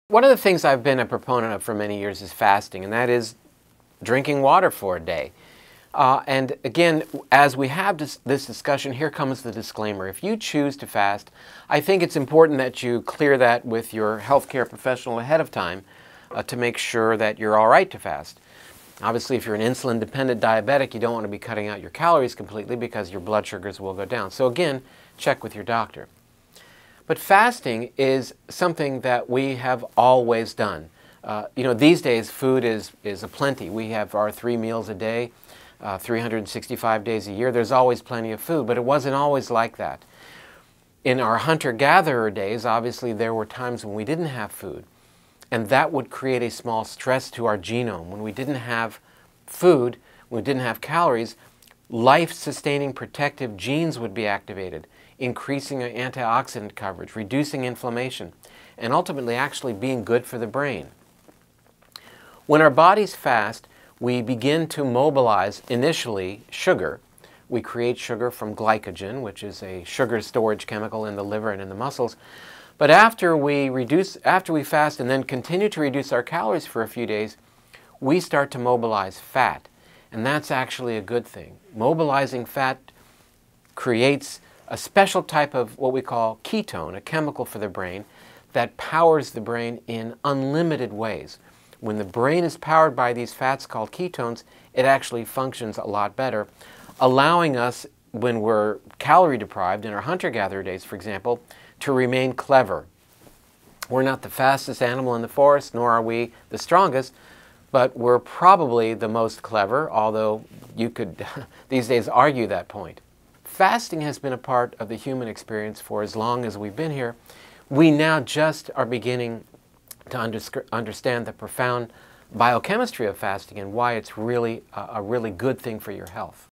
One of the things I've been a proponent of for many years is fasting, and that is drinking water for a day. And again, as we have this discussion, here comes the disclaimer. If you choose to fast, I think it's important that you clear that with your healthcare professional ahead of time to make sure that you're all right to fast. Obviously, if you're an insulin-dependent diabetic, you don't want to be cutting out your calories completely because your blood sugars will go down. So again, check with your doctor. But fasting is something that we have always done. These days food is aplenty. We have our 3 meals a day, 365 days a year. There's always plenty of food, but it wasn't always like that. In our hunter-gatherer days, obviously there were times when we didn't have food, and that would create a small stress to our genome. When we didn't have food, when we didn't have calories, life-sustaining protective genes would be activated, increasing antioxidant coverage, reducing inflammation, and ultimately actually being good for the brain. When our bodies fast, we begin to mobilize initially sugar. We create sugar from glycogen, which is a sugar storage chemical in the liver and in the muscles. But after we fast and then continue to reduce our calories for a few days, we start to mobilize fat. And that's actually a good thing. Mobilizing fat creates a special type of what we call ketone, a chemical for the brain, that powers the brain in unlimited ways. When the brain is powered by these fats called ketones, it actually functions a lot better, allowing us, when we're calorie deprived in our hunter-gatherer days, for example, to remain clever. We're not the fastest animal in the forest, nor are we the strongest, but we're probably the most clever, although you could these days argue that point. Fasting has been a part of the human experience for as long as we've been here. We now just are beginning to understand the profound biochemistry of fasting and why it's really a really good thing for your health.